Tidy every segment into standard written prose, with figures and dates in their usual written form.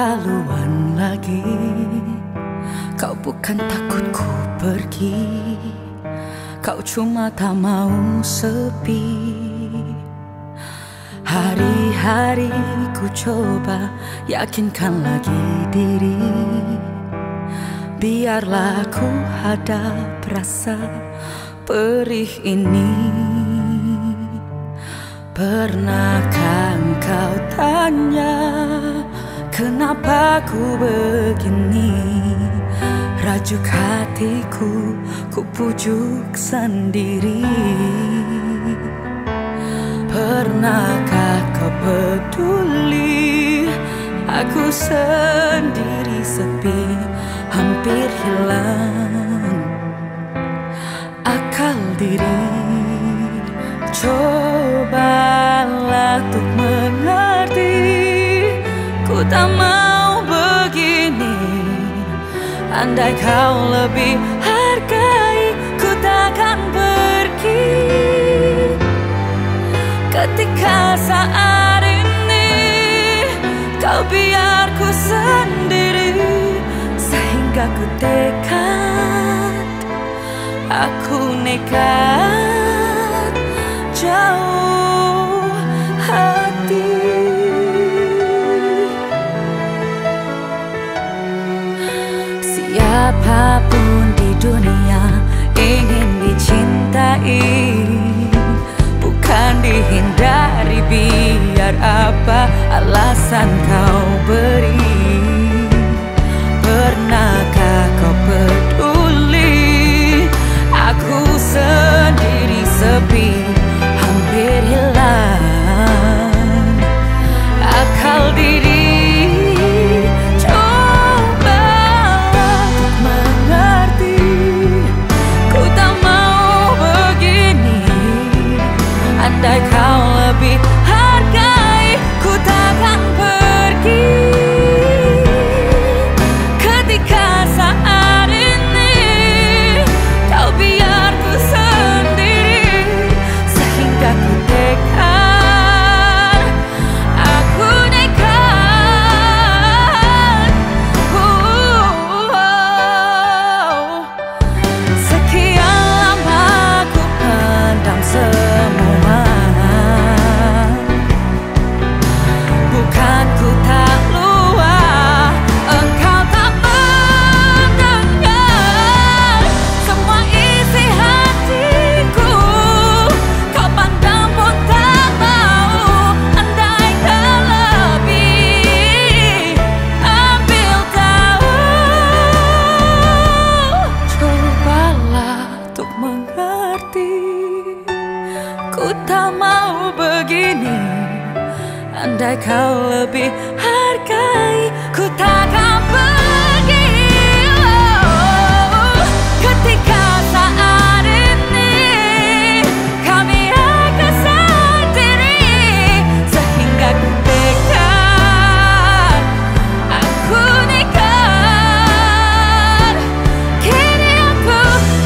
haluan lagi. Kau bukan takut ku pergi, kau cuma tak mau sepi. Hari-hari ku coba yakinkan lagi diri, biarlah ku hadap rasa perih ini. Pernahkah engkau tanya kenapa ku begini? Rajuk hatiku, ku pujuk sendiri. Pernahkah kau peduli? Aku sendiri sepi, hampir hilang akal diri. Cobalah untuk mengerti, ku tak mau begini. Andai kau lebih hargai, ku takkan pergi. Ketika saat ini kau biar ku sendiri, sehingga ku tekad, aku nekat jauh hati. Siapapun di dunia ingin dicintai, bukan dihindari. Biar apa alasan kau beri, pernahkah kau peduli? Aku sendiri sepi, hampir hilang akal diri. Andai kau lebih hargai, ku takkan pergi. Ketika saat ini kau biar ku sendiri, sehingga ku tekad, aku nekat. Sekian lama ku pendam semua. Bukan ku tak luar, engkau tak mendengar semua isi hatiku. Kau pandang pun tak mau. Andai kau lebih ambil tahu, cobalah untuk mengerti. Ku tak mau begini. Andai kau lebih hargai, ku takkan pergi. Ketika saat ini kami akan sendiri, sehingga ku tekad, aku nekat. Kini aku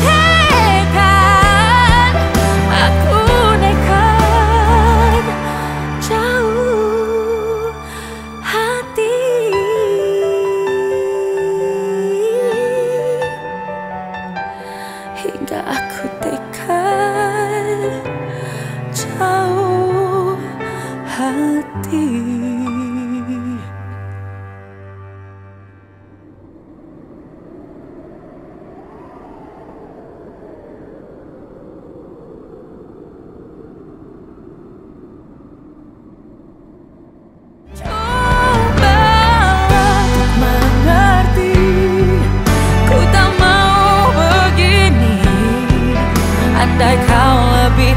tekad, aku nekat jauh hati. Hingga aku tekad jauh hati. Andai kau lebih